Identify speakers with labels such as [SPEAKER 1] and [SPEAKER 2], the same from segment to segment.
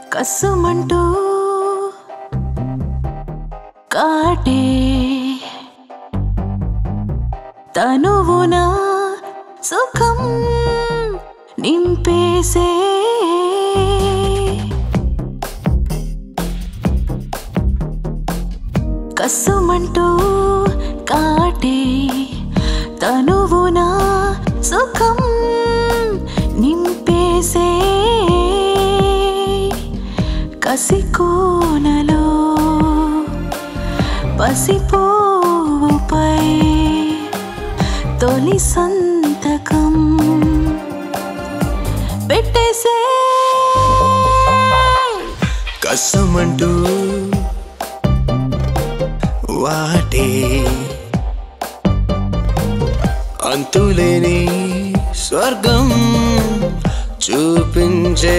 [SPEAKER 1] కసుమంటూ కాటే తనువున సుఖం నింపేసే కసుమంటూ కాటే తనువున సుఖం నింపేసే కసికోనలో పసిపోవుపై తొలి సంతకం పెట్టేసే
[SPEAKER 2] కసమంటూ వాటే అంతులేని స్వర్గం చూపించే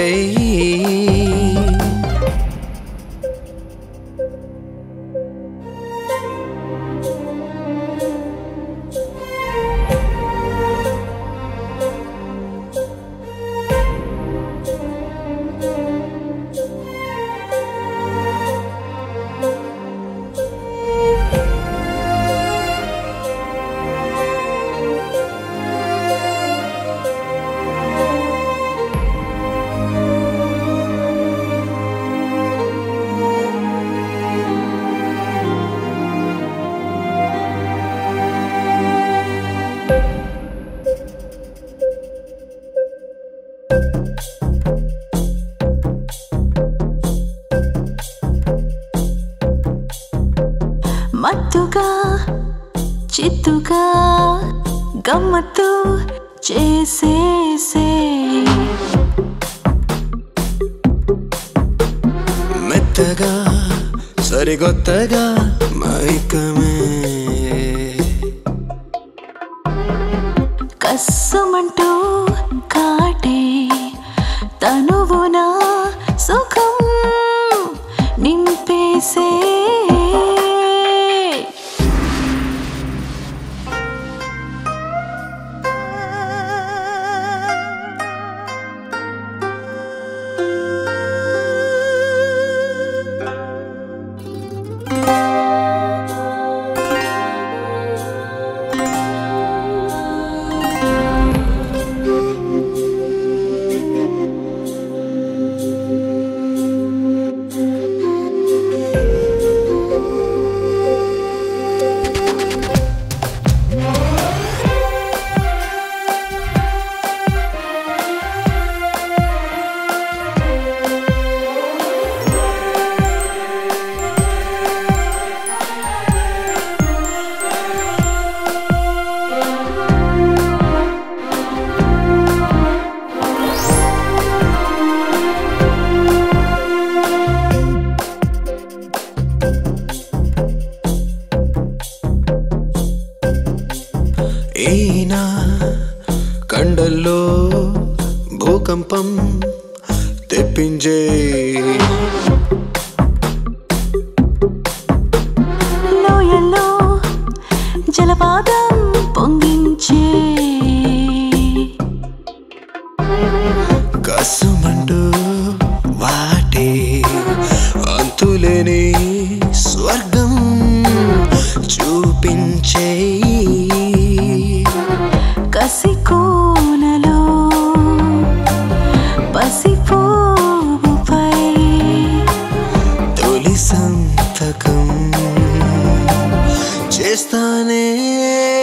[SPEAKER 1] మత్తుగా చిత్తుగా గమ్మత్తు చేసేసే
[SPEAKER 2] మెత్తగా సరిగొత్తగా మైకమే
[SPEAKER 1] కస్సుమంటూ కాటే తనువున సుఖం నింపేసే
[SPEAKER 2] ఈనా కండల్లో భూకంపం తెప్పించే
[SPEAKER 1] లోయల్లో జలపాతం పొంగించే
[SPEAKER 2] కసుమంటూ వాటే అంతులేని స్వర్గం చూపించే
[SPEAKER 1] కసికోనలో పసిపోవుపై
[SPEAKER 2] తొలి సంతకం చేస్తానే